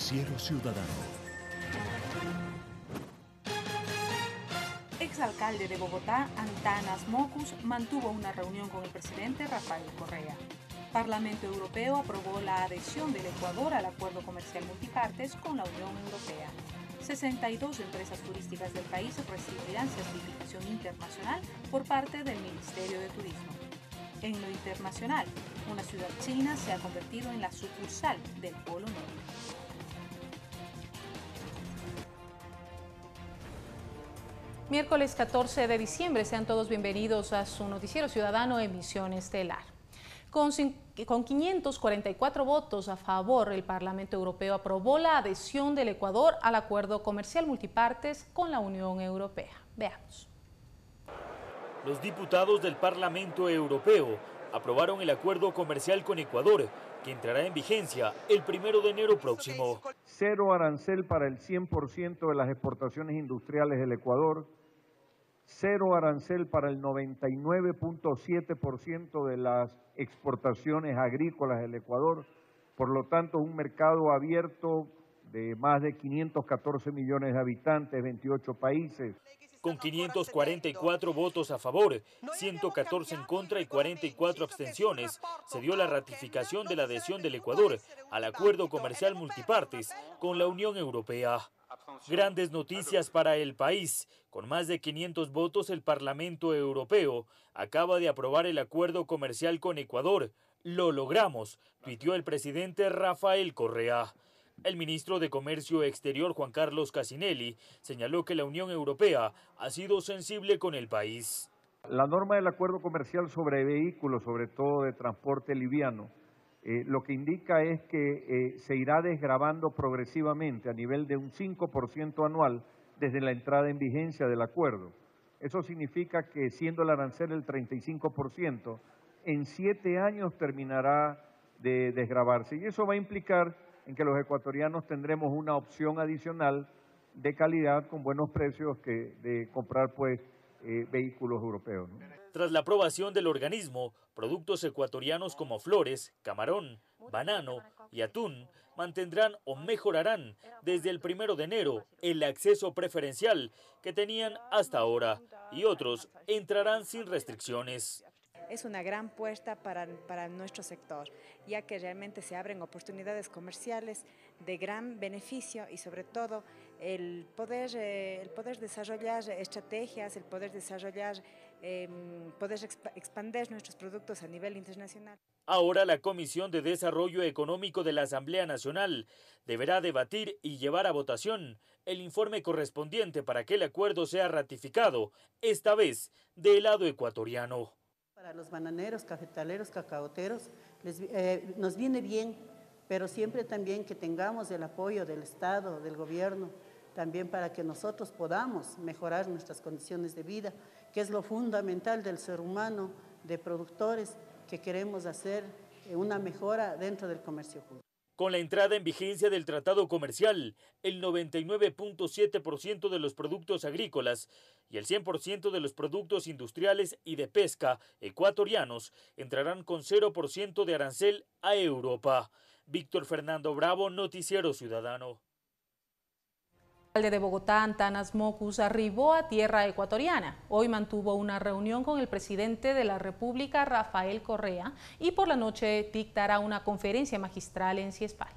Noticiero Ciudadano. Exalcalde de Bogotá, Antanas Mockus, mantuvo una reunión con el presidente Rafael Correa. Parlamento Europeo aprobó la adhesión del Ecuador al Acuerdo Comercial Multipartes con la Unión Europea. 62 empresas turísticas del país recibirán certificación internacional por parte del Ministerio de Turismo. En lo internacional, una ciudad china se ha convertido en la sucursal del Polo Norte. Miércoles 14 de diciembre, sean todos bienvenidos a su noticiero ciudadano Emisión Estelar. Con 544 votos a favor, el Parlamento Europeo aprobó la adhesión del Ecuador al Acuerdo Comercial Multipartes con la Unión Europea. Veamos. Los diputados del Parlamento Europeo aprobaron el acuerdo comercial con Ecuador, que entrará en vigencia el 1 de enero próximo. Cero arancel para el 100% de las exportaciones industriales del Ecuador, cero arancel para el 99.7% de las exportaciones agrícolas del Ecuador, por lo tanto un mercado abierto de más de 514 millones de habitantes, 28 países. Con 544 votos a favor, 114 en contra y 44 abstenciones, se dio la ratificación de la adhesión del Ecuador al Acuerdo Comercial Multipartes con la Unión Europea. Grandes noticias para el país. Con más de 500 votos, el Parlamento Europeo acaba de aprobar el acuerdo comercial con Ecuador. Lo logramos, tuiteó el presidente Rafael Correa. El ministro de Comercio Exterior, Juan Carlos Cassinelli, señaló que la Unión Europea ha sido sensible con el país. La norma del acuerdo comercial sobre vehículos, sobre todo de transporte liviano, lo que indica es que se irá desgravando progresivamente a nivel de un 5% anual desde la entrada en vigencia del acuerdo. Eso significa que siendo el arancel el 35%, en 7 años terminará de desgravarse. Y eso va a implicar en que los ecuatorianos tendremos una opción adicional de calidad con buenos precios que de comprar vehículos europeos, ¿no? Tras la aprobación del organismo, productos ecuatorianos como flores, camarón, banano y atún mantendrán o mejorarán desde el 1 de enero el acceso preferencial que tenían hasta ahora y otros entrarán sin restricciones. Es una gran puerta para nuestro sector, ya que realmente se abren oportunidades comerciales de gran beneficio y sobre todo el poder desarrollar estrategias, el poder desarrollar, poder expandir nuestros productos a nivel internacional. Ahora la Comisión de Desarrollo Económico de la Asamblea Nacional deberá debatir y llevar a votación el informe correspondiente para que el acuerdo sea ratificado, esta vez del lado ecuatoriano. Para los bananeros, cafetaleros, cacaoteros, nos viene bien, pero siempre también que tengamos el apoyo del Estado, del gobierno, también para que nosotros podamos mejorar nuestras condiciones de vida, que es lo fundamental del ser humano, de productores, que queremos hacer una mejora dentro del comercio justo. Con la entrada en vigencia del tratado comercial, el 99.7% de los productos agrícolas y el 100% de los productos industriales y de pesca ecuatorianos entrarán con 0% de arancel a Europa. Víctor Fernando Bravo, Noticiero Ciudadano. El alcalde de Bogotá, Antanas Mockus, arribó a tierra ecuatoriana. Hoy mantuvo una reunión con el presidente de la República, Rafael Correa, y por la noche dictará una conferencia magistral en Ciespal.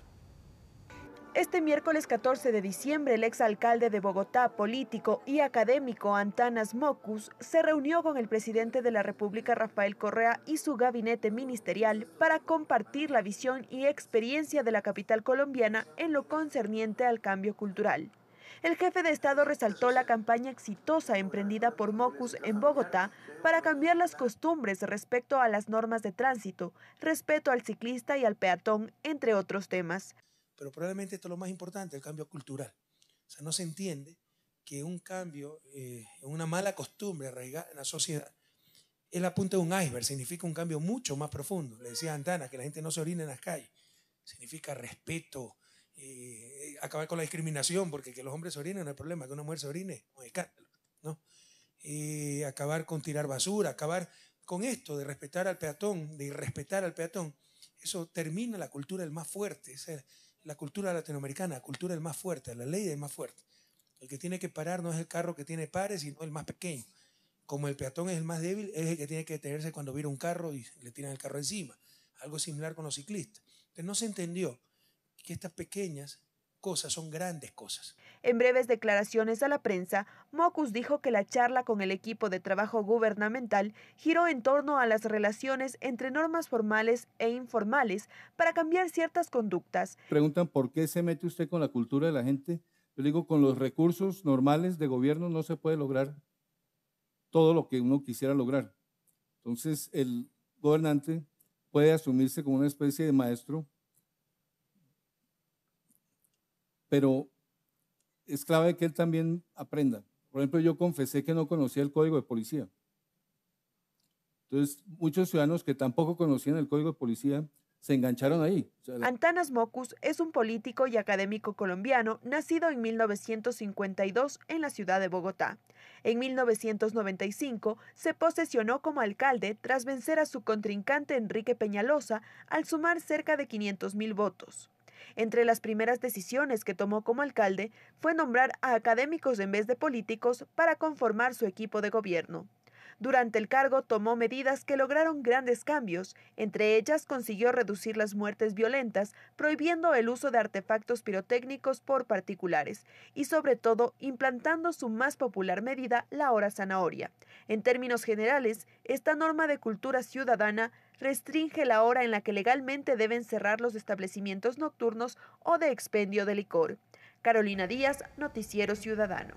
Este miércoles 14 de diciembre, el exalcalde de Bogotá, político y académico Antanas Mockus, se reunió con el presidente de la República, Rafael Correa, y su gabinete ministerial para compartir la visión y experiencia de la capital colombiana en lo concerniente al cambio cultural. El jefe de Estado resaltó la campaña exitosa emprendida por Mockus en Bogotá para cambiar las costumbres respecto a las normas de tránsito, respeto al ciclista y al peatón, entre otros temas. Pero probablemente esto es lo más importante, el cambio cultural. O sea, no se entiende que un cambio, una mala costumbre arraigada en la sociedad, es la punta de un iceberg, significa un cambio mucho más profundo. Le decía a Antana que la gente no se orina en las calles, significa respeto, acabar con la discriminación, porque que los hombres se orinen no hay problema, que una mujer se orine no hay escándalo, ¿no? Acabar con tirar basura, acabar con esto de respetar al peatón, de irrespetar al peatón. Eso termina la cultura del más fuerte, esa la cultura latinoamericana, la cultura del más fuerte, la ley del más fuerte. El que tiene que parar no es el carro que tiene pares, sino el más pequeño. Como el peatón es el más débil, es el que tiene que detenerse cuando vira un carro y le tiran el carro encima. Algo similar con los ciclistas. Entonces no se entendió que estas pequeñas cosas son grandes cosas. En breves declaraciones a la prensa, Mockus dijo que la charla con el equipo de trabajo gubernamental giró en torno a las relaciones entre normas formales e informales para cambiar ciertas conductas. Preguntan por qué se mete usted con la cultura de la gente. Yo digo, con los recursos normales de gobierno no se puede lograr todo lo que uno quisiera lograr. Entonces, el gobernante puede asumirse como una especie de maestro, pero es clave que él también aprenda. Por ejemplo, yo confesé que no conocía el Código de Policía. Entonces, muchos ciudadanos que tampoco conocían el Código de Policía se engancharon ahí. Antanas Mockus es un político y académico colombiano nacido en 1952 en la ciudad de Bogotá. En 1995 se posesionó como alcalde tras vencer a su contrincante Enrique Peñalosa al sumar cerca de 500.000 votos. Entre las primeras decisiones que tomó como alcalde fue nombrar a académicos en vez de políticos para conformar su equipo de gobierno. Durante el cargo tomó medidas que lograron grandes cambios, entre ellas consiguió reducir las muertes violentas, prohibiendo el uso de artefactos pirotécnicos por particulares y sobre todo implantando su más popular medida, la hora zanahoria. En términos generales, esta norma de cultura ciudadana restringe la hora en la que legalmente deben cerrar los establecimientos nocturnos o de expendio de licor. Carolina Díaz, Noticiero Ciudadano.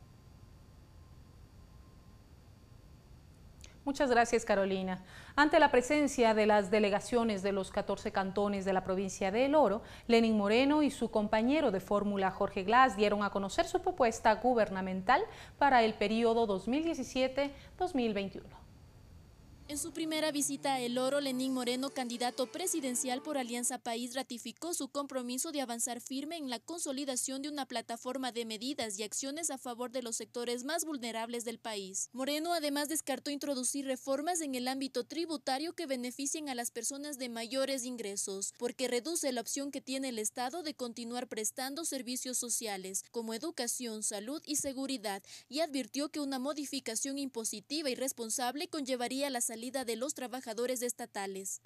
Muchas gracias, Carolina. Ante la presencia de las delegaciones de los 14 cantones de la provincia de El Oro, Lenín Moreno y su compañero de fórmula Jorge Glass dieron a conocer su propuesta gubernamental para el periodo 2017-2021. En su primera visita a El Oro, Lenín Moreno, candidato presidencial por Alianza País, ratificó su compromiso de avanzar firme en la consolidación de una plataforma de medidas y acciones a favor de los sectores más vulnerables del país. Moreno además descartó introducir reformas en el ámbito tributario que beneficien a las personas de mayores ingresos, porque reduce la opción que tiene el Estado de continuar prestando servicios sociales, como educación, salud y seguridad, y advirtió que una modificación impositiva y responsable conllevaría la salida de los trabajadores estatales.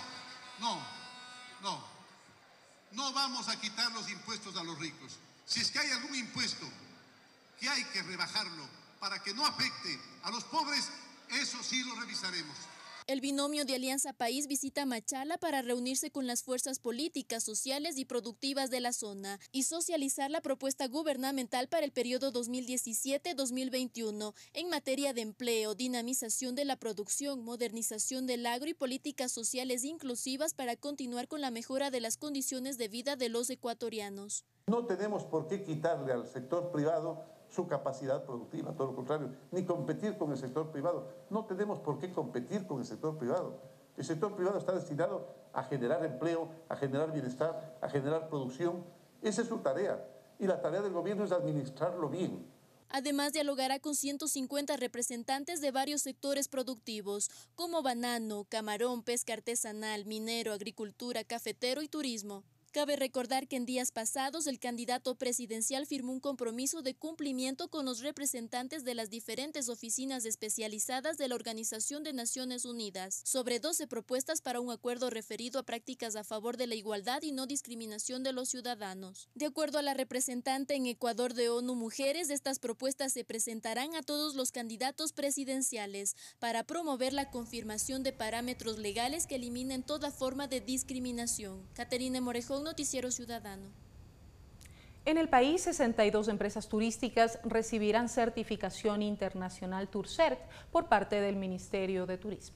No vamos a quitar los impuestos a los ricos. Si es que hay algún impuesto que hay que rebajarlo para que no afecte a los pobres, eso sí lo revisaremos. El binomio de Alianza País visita Machala para reunirse con las fuerzas políticas, sociales y productivas de la zona y socializar la propuesta gubernamental para el periodo 2017-2021 en materia de empleo, dinamización de la producción, modernización del agro y políticas sociales inclusivas para continuar con la mejora de las condiciones de vida de los ecuatorianos. No tenemos por qué quitarle al sector privado su capacidad productiva, todo lo contrario, ni competir con el sector privado. No tenemos por qué competir con el sector privado. El sector privado está destinado a generar empleo, a generar bienestar, a generar producción. Esa es su tarea. Y la tarea del gobierno es administrarlo bien. Además, dialogará con 150 representantes de varios sectores productivos, como banano, camarón, pesca artesanal, minero, agricultura, cafetero y turismo. Cabe recordar que en días pasados el candidato presidencial firmó un compromiso de cumplimiento con los representantes de las diferentes oficinas especializadas de la Organización de Naciones Unidas sobre 12 propuestas para un acuerdo referido a prácticas a favor de la igualdad y no discriminación de los ciudadanos. De acuerdo a la representante en Ecuador de ONU Mujeres, estas propuestas se presentarán a todos los candidatos presidenciales para promover la confirmación de parámetros legales que eliminen toda forma de discriminación. Caterina Morejón, Noticiero Ciudadano. En el país, 62 empresas turísticas recibirán certificación internacional TURCERT por parte del Ministerio de Turismo.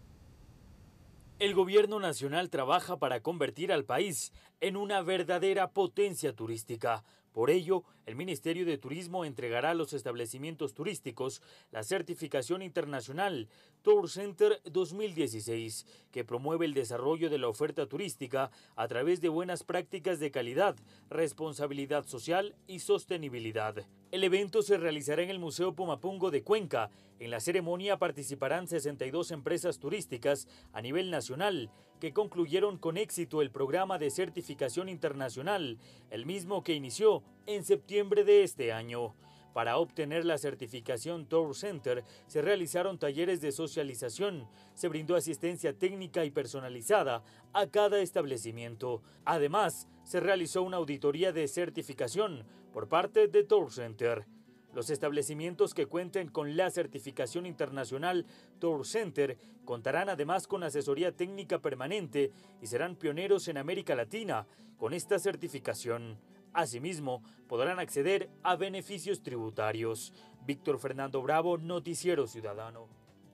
El gobierno nacional trabaja para convertir al país en una verdadera potencia turística. Por ello, El Ministerio de Turismo entregará a los establecimientos turísticos la certificación internacional Tour Center 2016, que promueve el desarrollo de la oferta turística a través de buenas prácticas de calidad, responsabilidad social y sostenibilidad. El evento se realizará en el Museo Pumapungo de Cuenca. En la ceremonia participarán 62 empresas turísticas a nivel nacional que concluyeron con éxito el programa de certificación internacional, el mismo que inició en septiembre de este año. Para obtener la certificación Tour Center se realizaron talleres de socialización, se brindó asistencia técnica y personalizada a cada establecimiento. Además, se realizó una auditoría de certificación por parte de Tour Center. Los establecimientos que cuenten con la certificación internacional Tour Center contarán además con asesoría técnica permanente y serán pioneros en América Latina con esta certificación. Asimismo, podrán acceder a beneficios tributarios. Víctor Fernando Bravo, Noticiero Ciudadano.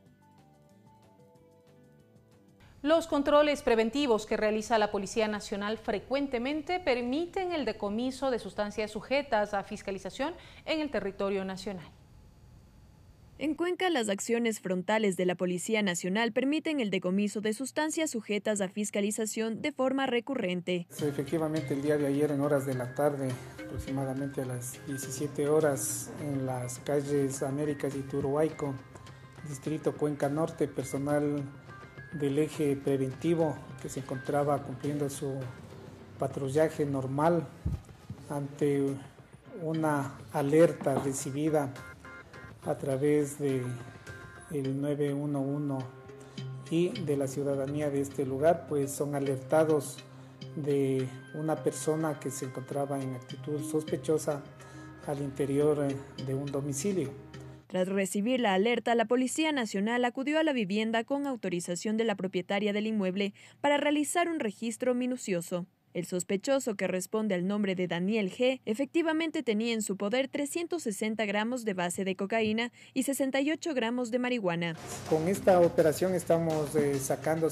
Los controles preventivos que realiza la Policía Nacional frecuentemente permiten el decomiso de sustancias sujetas a fiscalización en el territorio nacional. En Cuenca, las acciones frontales de la Policía Nacional permiten el decomiso de sustancias sujetas a fiscalización de forma recurrente. Efectivamente, el día de ayer, en horas de la tarde, aproximadamente a las 17 horas, en las calles Américas y Turuaico, distrito Cuenca Norte, personal del eje preventivo que se encontraba cumpliendo su patrullaje normal ante una alerta recibida a través de el 911 y de la ciudadanía de este lugar, pues son alertados de una persona que se encontraba en actitud sospechosa al interior de un domicilio. Tras recibir la alerta, la Policía Nacional acudió a la vivienda con autorización de la propietaria del inmueble para realizar un registro minucioso. El sospechoso, que responde al nombre de Daniel G., efectivamente tenía en su poder 360 gramos de base de cocaína y 68 gramos de marihuana. Con esta operación estamos sacando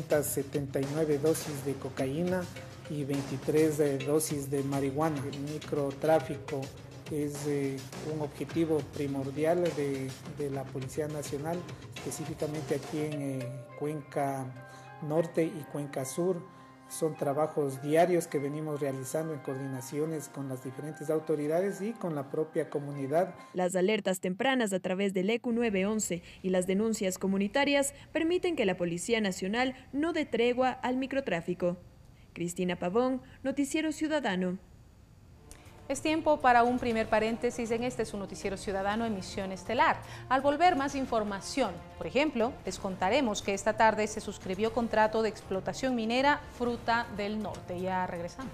779 dosis de cocaína y 23 dosis de marihuana. El microtráfico es un objetivo primordial de la Policía Nacional, específicamente aquí en Cuenca Norte y Cuenca Sur. Son trabajos diarios que venimos realizando en coordinaciones con las diferentes autoridades y con la propia comunidad. Las alertas tempranas a través del ECU 911 y las denuncias comunitarias permiten que la Policía Nacional no dé tregua al microtráfico. Cristina Pavón, Noticiero Ciudadano. Es tiempo para un primer paréntesis en este su Noticiero Ciudadano, emisión estelar. Al volver, más información. Por ejemplo, les contaremos que esta tarde se suscribió contrato de explotación minera Fruta del Norte. Ya regresamos.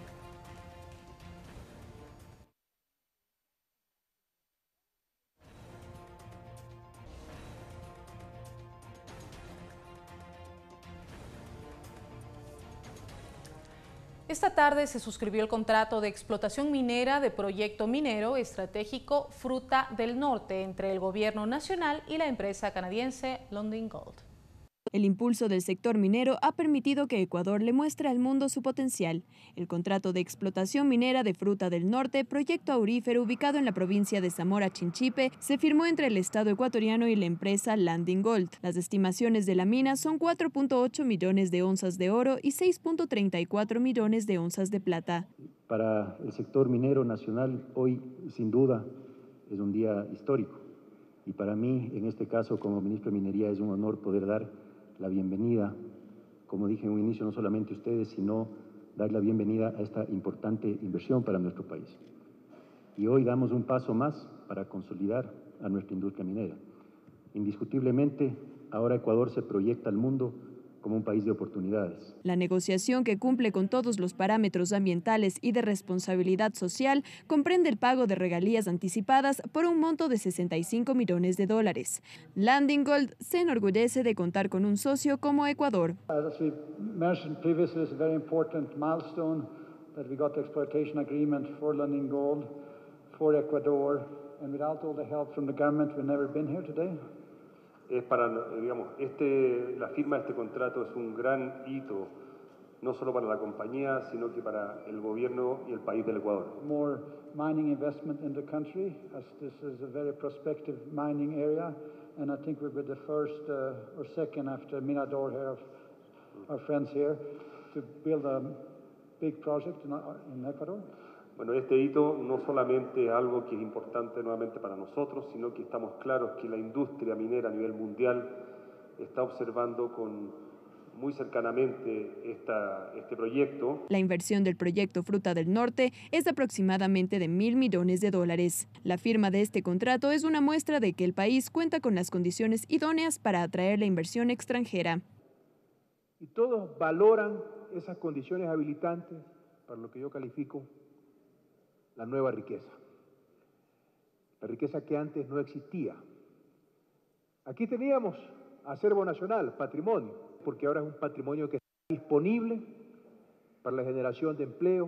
Esta tarde se suscribió el contrato de explotación minera de Proyecto Minero Estratégico Fruta del Norte entre el Gobierno Nacional y la empresa canadiense Lundin Gold. El impulso del sector minero ha permitido que Ecuador le muestre al mundo su potencial. El contrato de explotación minera de Fruta del Norte, proyecto aurífero ubicado en la provincia de Zamora Chinchipe, se firmó entre el Estado ecuatoriano y la empresa Lundin Gold. Las estimaciones de la mina son 4.8 millones de onzas de oro y 6.34 millones de onzas de plata. Para el sector minero nacional, hoy, sin duda, es un día histórico. Y para mí, en este caso, como ministro de Minería, es un honor poder dar la bienvenida, como dije en un inicio, no solamente a ustedes, sino dar la bienvenida a esta importante inversión para nuestro país. Y hoy damos un paso más para consolidar a nuestra industria minera. Indiscutiblemente, ahora Ecuador se proyecta al mundo como un país de oportunidades. La negociación, que cumple con todos los parámetros ambientales y de responsabilidad social, comprende el pago de regalías anticipadas por un monto de $65 millones. Lundin Gold se enorgullece de contar con un socio como Ecuador. As we mentioned previously, it's a very important milestone that we got the exploitation agreement for Lundin Gold for Ecuador, and without all the help from the government, we've never been here today. Es para, digamos, la firma de este contrato es un gran hito, no solo para la compañía, sino que para el gobierno y el país del Ecuador. More mining investment in the country, as this is a very prospective mining area, and I think we'll be the first or second after Mirador here, of our friends here, to build a big project in Ecuador. Bueno, este hito no solamente es algo que es importante nuevamente para nosotros, sino que estamos claros que la industria minera a nivel mundial está observando muy cercanamente este proyecto. La inversión del proyecto Fruta del Norte es de aproximadamente de $1.000 millones. La firma de este contrato es una muestra de que el país cuenta con las condiciones idóneas para atraer la inversión extranjera. Y todos valoran esas condiciones habilitantes para lo que yo califico la nueva riqueza. La riqueza que antes no existía. Aquí teníamos acervo nacional, patrimonio, porque ahora es un patrimonio que está disponible para la generación de empleo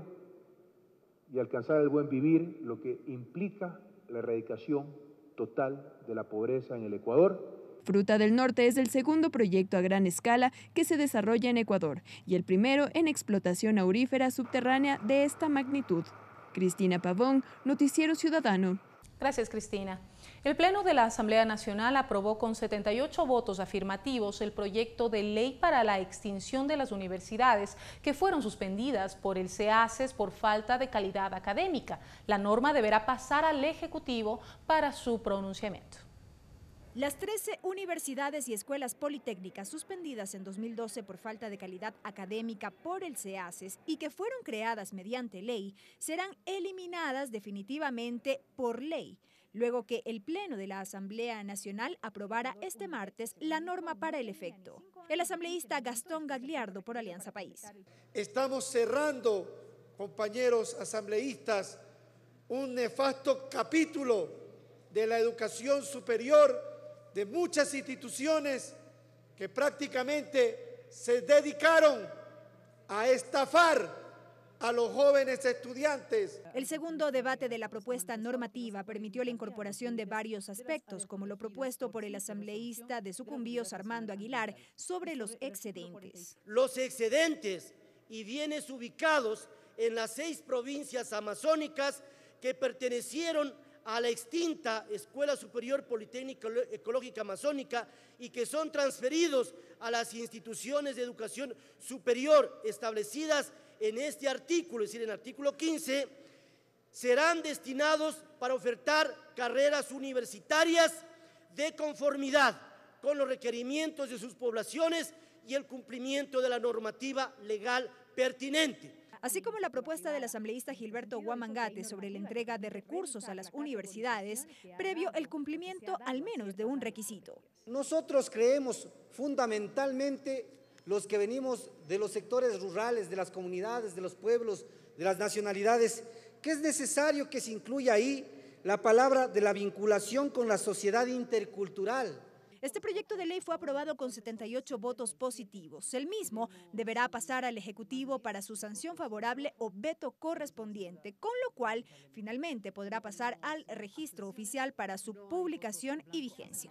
y alcanzar el buen vivir, lo que implica la erradicación total de la pobreza en el Ecuador. Fruta del Norte es el segundo proyecto a gran escala que se desarrolla en Ecuador y el primero en explotación aurífera subterránea de esta magnitud. Cristina Pavón, Noticiero Ciudadano. Gracias, Cristina. El Pleno de la Asamblea Nacional aprobó con 78 votos afirmativos el proyecto de ley para la extinción de las universidades que fueron suspendidas por el SEACES por falta de calidad académica. La norma deberá pasar al Ejecutivo para su pronunciamiento. Las 13 universidades y escuelas politécnicas suspendidas en 2012 por falta de calidad académica por el SEACES y que fueron creadas mediante ley, serán eliminadas definitivamente por ley, luego que el Pleno de la Asamblea Nacional aprobara este martes la norma para el efecto. El asambleísta Gastón Gagliardo por Alianza País. Estamos cerrando, compañeros asambleístas, un nefasto capítulo de la educación superior de muchas instituciones que prácticamente se dedicaron a estafar a los jóvenes estudiantes. El segundo debate de la propuesta normativa permitió la incorporación de varios aspectos, como lo propuesto por el asambleísta de Sucumbíos, Armando Aguilar, sobre los excedentes. Los excedentes y bienes ubicados en las 6 provincias amazónicas que pertenecieron a la extinta Escuela Superior Politécnica Ecológica Amazónica y que son transferidos a las instituciones de educación superior establecidas en este artículo, es decir, en el artículo 15, serán destinados para ofertar carreras universitarias de conformidad con los requerimientos de sus poblaciones y el cumplimiento de la normativa legal pertinente. Así como la propuesta del asambleísta Gilberto Guamangate sobre la entrega de recursos a las universidades, previo el cumplimiento al menos de un requisito. Nosotros creemos fundamentalmente, los que venimos de los sectores rurales, de las comunidades, de los pueblos, de las nacionalidades, que es necesario que se incluya ahí la palabra de la vinculación con la sociedad intercultural. Este proyecto de ley fue aprobado con 78 votos positivos. El mismo deberá pasar al Ejecutivo para su sanción favorable o veto correspondiente, con lo cual finalmente podrá pasar al registro oficial para su publicación y vigencia.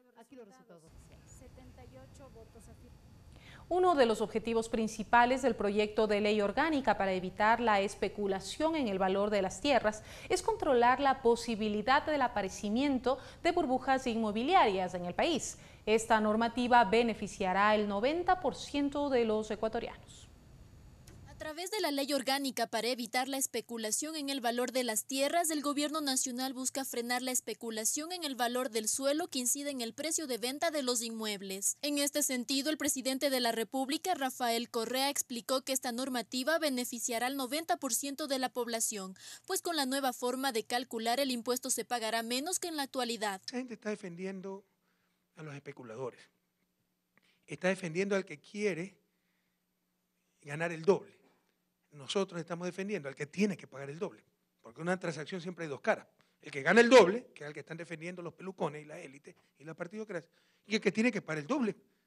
Uno de los objetivos principales del proyecto de ley orgánica para evitar la especulación en el valor de las tierras es controlar la posibilidad del aparecimiento de burbujas inmobiliarias en el país. Esta normativa beneficiará al 90% de los ecuatorianos. A través de la ley orgánica para evitar la especulación en el valor de las tierras, el gobierno nacional busca frenar la especulación en el valor del suelo que incide en el precio de venta de los inmuebles. En este sentido, el presidente de la República, Rafael Correa, explicó que esta normativa beneficiará al 90% de la población, pues con la nueva forma de calcular el impuesto se pagará menos que en la actualidad. La gente está defendiendo a los especuladores, está defendiendo al que quiere ganar el doble. Nosotros estamos defendiendo al que tiene que pagar el doble, porque en una transacción siempre hay dos caras. El que gana el doble, que es el que están defendiendo los pelucones y la élite y la partidocracia, y el que tiene que pagar el doble.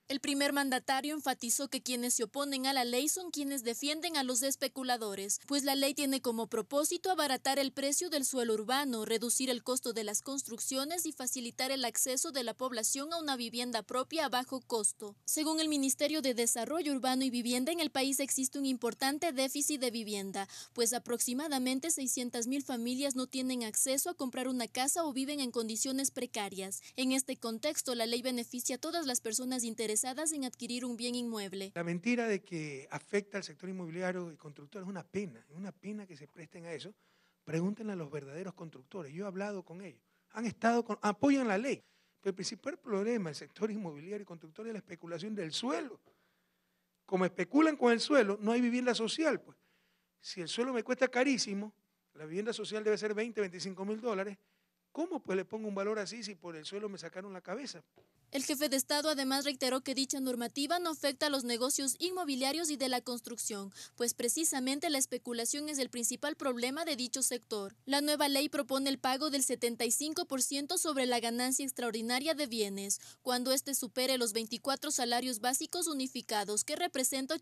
El primer mandatario enfatizó que quienes se oponen a la ley son quienes defienden a los especuladores, pues la ley tiene como propósito abaratar el precio del suelo urbano, reducir el costo de las construcciones y facilitar el acceso de la población a una vivienda propia a bajo costo. Según el Ministerio de Desarrollo Urbano y Vivienda, en el país existe un importante déficit de vivienda, pues aproximadamente 600.000 familias no tienen acceso a comprar una casa o viven en condiciones precarias. En este contexto, la ley beneficia a todas las personas interesadas en adquirir un bien inmueble. La mentira de que afecta al sector inmobiliario y constructor es una pena que se presten a eso. Pregúntenle a los verdaderos constructores, yo he hablado con ellos, apoyan la ley, pero el principal problema del sector inmobiliario y constructor es la especulación del suelo. Como especulan con el suelo, no hay vivienda social, pues. Si el suelo me cuesta carísimo, la vivienda social debe ser 20, 25 mil dólares, ¿cómo pues le pongo un valor así si por el suelo me sacaron la cabeza? El jefe de Estado además reiteró que dicha normativa no afecta a los negocios inmobiliarios y de la construcción, pues precisamente la especulación es el principal problema de dicho sector. La nueva ley propone el pago del 75% sobre la ganancia extraordinaria de bienes, cuando éste supere los 24 salarios básicos unificados, que representa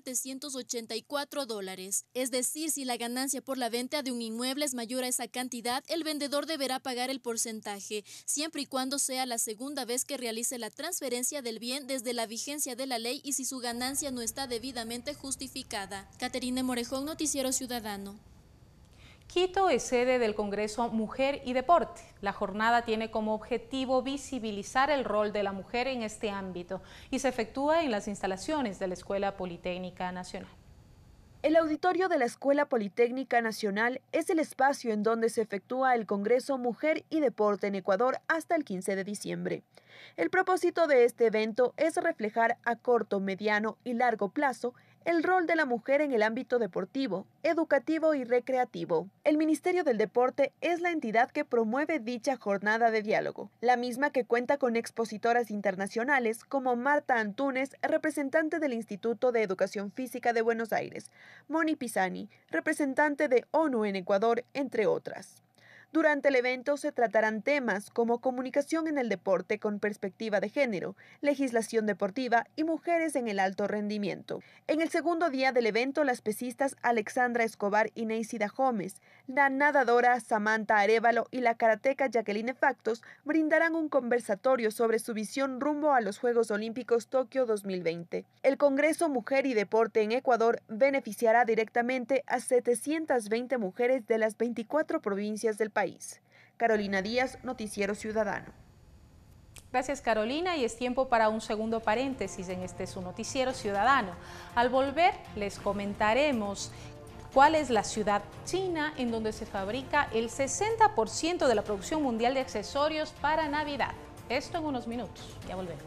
$8.784. Es decir, si la ganancia por la venta de un inmueble es mayor a esa cantidad, el vendedor deberá pagar el porcentaje, siempre y cuando sea la segunda vez que realice la transferencia del bien desde la vigencia de la ley y si su ganancia no está debidamente justificada. Caterine Morejón, Noticiero Ciudadano. Quito es sede del Congreso Mujer y Deporte. La jornada tiene como objetivo visibilizar el rol de la mujer en este ámbito y se efectúa en las instalaciones de la Escuela Politécnica Nacional. El auditorio de la Escuela Politécnica Nacional es el espacio en donde se efectúa el Congreso Mujer y Deporte en Ecuador hasta el 15 de diciembre. El propósito de este evento es reflejar a corto, mediano y largo plazo el rol de la mujer en el ámbito deportivo, educativo y recreativo. El Ministerio del Deporte es la entidad que promueve dicha jornada de diálogo, la misma que cuenta con expositoras internacionales como Marta Antúnez, representante del Instituto de Educación Física de Buenos Aires, Moni Pisani, representante de ONU en Ecuador, entre otras. Durante el evento se tratarán temas como comunicación en el deporte con perspectiva de género, legislación deportiva y mujeres en el alto rendimiento. En el segundo día del evento, las pesistas Alexandra Escobar y Neisida Gómez, la nadadora Samantha Arévalo y la karateca Jacqueline Factos brindarán un conversatorio sobre su visión rumbo a los Juegos Olímpicos Tokio 2020. El Congreso Mujer y Deporte en Ecuador beneficiará directamente a 720 mujeres de las 24 provincias del país. Carolina Díaz, Noticiero Ciudadano. Gracias, Carolina, y es tiempo para un segundo paréntesis en este su Noticiero Ciudadano. Al volver les comentaremos cuál es la ciudad china en donde se fabrica el 60% de la producción mundial de accesorios para Navidad. Esto en unos minutos, ya volvemos.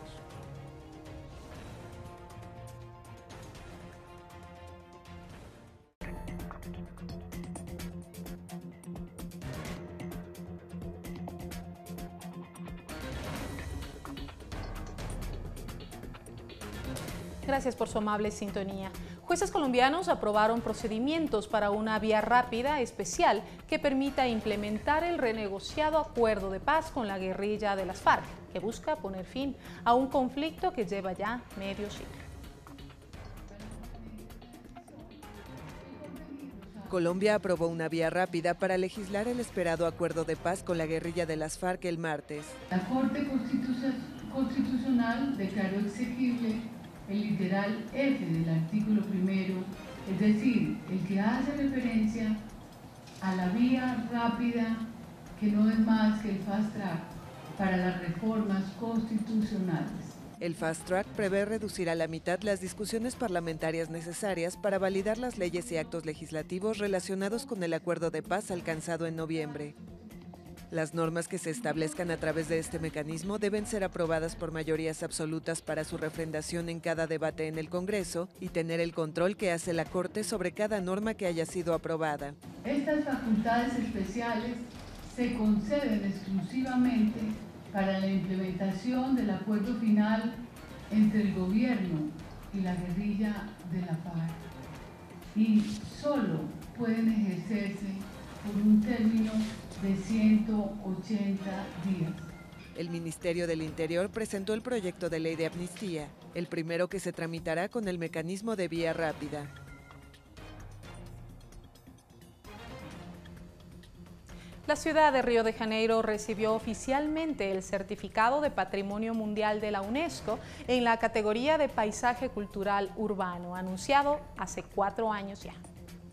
Gracias por su amable sintonía. Jueces colombianos aprobaron procedimientos para una vía rápida especial que permita implementar el renegociado acuerdo de paz con la guerrilla de las FARC, que busca poner fin a un conflicto que lleva ya medio siglo. Colombia aprobó una vía rápida para legislar el esperado acuerdo de paz con la guerrilla de las FARC el martes. La Corte Constitucional declaró exequible el literal F del artículo primero, es decir, el que hace referencia a la vía rápida, que no es más que el fast track para las reformas constitucionales. El fast track prevé reducir a la mitad las discusiones parlamentarias necesarias para validar las leyes y actos legislativos relacionados con el acuerdo de paz alcanzado en noviembre. Las normas que se establezcan a través de este mecanismo deben ser aprobadas por mayorías absolutas para su refrendación en cada debate en el Congreso y tener el control que hace la Corte sobre cada norma que haya sido aprobada. Estas facultades especiales se conceden exclusivamente para la implementación del acuerdo final entre el gobierno y la guerrilla de la FARC y solo pueden ejercerse por un término de 180 días. El Ministerio del Interior presentó el proyecto de ley de amnistía, el primero que se tramitará con el mecanismo de vía rápida. La ciudad de Río de Janeiro recibió oficialmente el certificado de Patrimonio Mundial de la UNESCO en la categoría de Paisaje Cultural Urbano, anunciado hace 4 años ya.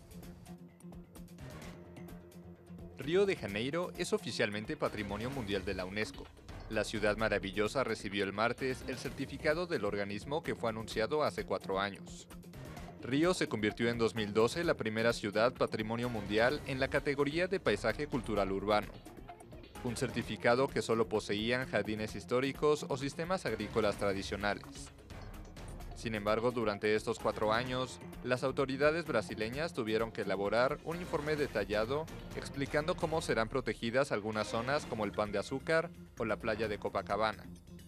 Río de Janeiro es oficialmente Patrimonio Mundial de la UNESCO. La ciudad maravillosa recibió el martes el certificado del organismo que fue anunciado hace 4 años. Río se convirtió en 2012 la primera ciudad Patrimonio Mundial en la categoría de Paisaje Cultural Urbano, un certificado que solo poseían jardines históricos o sistemas agrícolas tradicionales. Sin embargo, durante estos 4 años, las autoridades brasileñas tuvieron que elaborar un informe detallado explicando cómo serán protegidas algunas zonas como el Pan de Azúcar o la playa de Copacabana.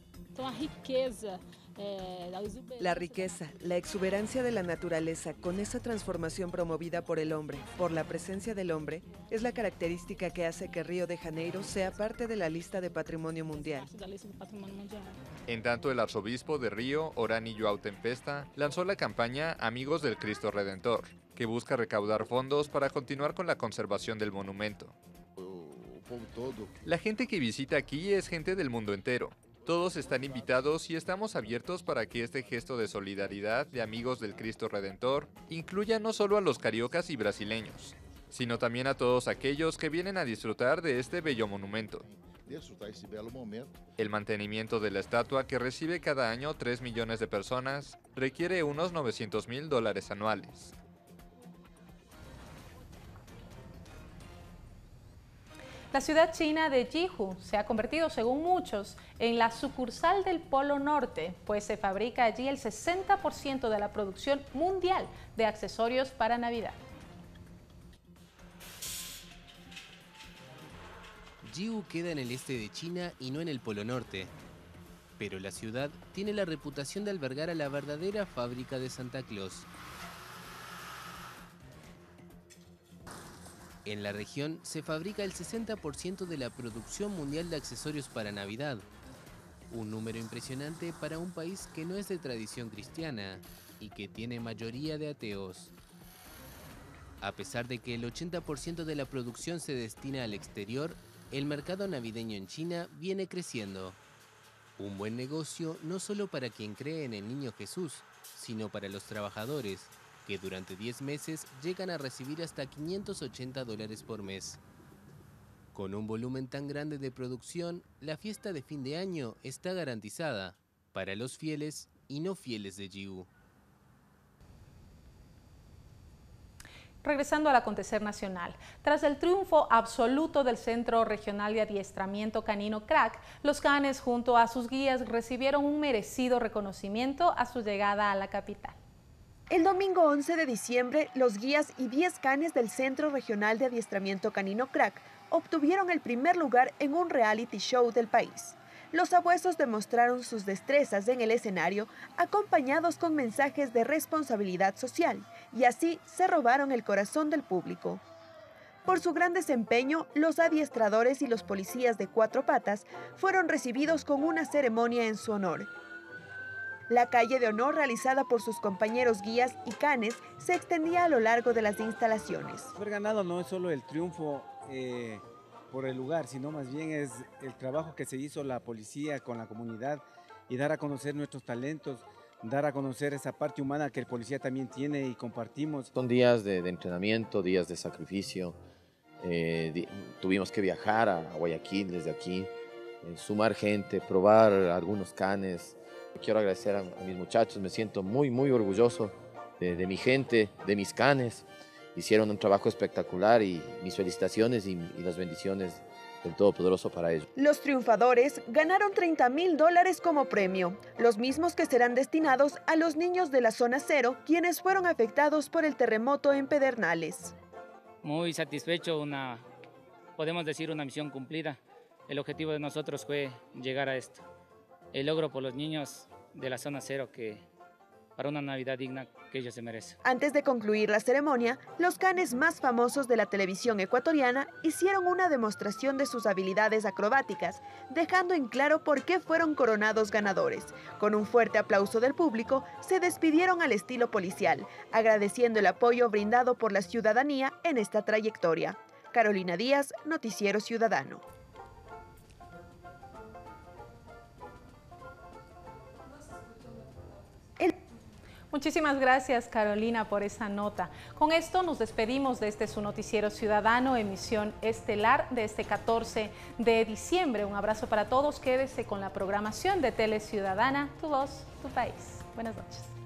La riqueza, la exuberancia de la naturaleza con esa transformación promovida por el hombre, por la presencia del hombre, es la característica que hace que Río de Janeiro sea parte de la lista de Patrimonio Mundial. En tanto, el arzobispo de Río, Orani João Tempesta, lanzó la campaña Amigos del Cristo Redentor, que busca recaudar fondos para continuar con la conservación del monumento. La gente que visita aquí es gente del mundo entero. Todos están invitados y estamos abiertos para que este gesto de solidaridad de Amigos del Cristo Redentor incluya no solo a los cariocas y brasileños, sino también a todos aquellos que vienen a disfrutar de este bello monumento. El mantenimiento de la estatua, que recibe cada año 3 millones de personas, requiere unos $900.000 anuales. La ciudad china de Jihu se ha convertido, según muchos, en la sucursal del Polo Norte, pues se fabrica allí el 60% de la producción mundial de accesorios para Navidad. Jihu queda en el este de China y no en el Polo Norte, pero la ciudad tiene la reputación de albergar a la verdadera fábrica de Santa Claus. En la región se fabrica el 60% de la producción mundial de accesorios para Navidad, un número impresionante para un país que no es de tradición cristiana y que tiene mayoría de ateos. A pesar de que el 80% de la producción se destina al exterior, el mercado navideño en China viene creciendo. Un buen negocio no solo para quien cree en el Niño Jesús, sino para los trabajadores, que durante 10 meses llegan a recibir hasta $580 por mes. Con un volumen tan grande de producción, la fiesta de fin de año está garantizada para los fieles y no fieles de Jihu. Regresando al acontecer nacional, tras el triunfo absoluto del Centro Regional de Adiestramiento Canino CRAC, los canes junto a sus guías recibieron un merecido reconocimiento a su llegada a la capital. El domingo 11 de diciembre, los guías y 10 canes del Centro Regional de Adiestramiento Canino CRAC obtuvieron el primer lugar en un reality show del país. Los sabuesos demostraron sus destrezas en el escenario, acompañados con mensajes de responsabilidad social, y así se robaron el corazón del público. Por su gran desempeño, los adiestradores y los policías de 4 patas fueron recibidos con una ceremonia en su honor. La calle de honor realizada por sus compañeros guías y canes se extendía a lo largo de las instalaciones. Haber ganado no es solo el triunfo por el lugar, sino más bien es el trabajo que se hizo la policía con la comunidad y dar a conocer nuestros talentos, dar a conocer esa parte humana que el policía también tiene y compartimos. Son días de entrenamiento, días de sacrificio. Tuvimos que viajar a Guayaquil desde aquí, sumar gente, probar algunos canes. Quiero agradecer a mis muchachos, me siento muy orgulloso de mi gente, de mis canes. Hicieron un trabajo espectacular y mis felicitaciones y las bendiciones del Todopoderoso para ellos. Los triunfadores ganaron $30.000 como premio, los mismos que serán destinados a los niños de la zona 0, quienes fueron afectados por el terremoto en Pedernales. Muy satisfecho, podemos decir una misión cumplida. El objetivo de nosotros fue llegar a esto. El logro por los niños de la zona 0 que una Navidad digna que ella se merece. Antes de concluir la ceremonia, los canes más famosos de la televisión ecuatoriana hicieron una demostración de sus habilidades acrobáticas, dejando en claro por qué fueron coronados ganadores. Con un fuerte aplauso del público, se despidieron al estilo policial, agradeciendo el apoyo brindado por la ciudadanía en esta trayectoria. Carolina Díaz, Noticiero Ciudadano. Muchísimas gracias, Carolina, por esa nota. Con esto nos despedimos de este su Noticiero Ciudadano, emisión estelar de este 14 de diciembre. Un abrazo para todos, quédese con la programación de Tele Ciudadana, tu voz, tu país. Buenas noches.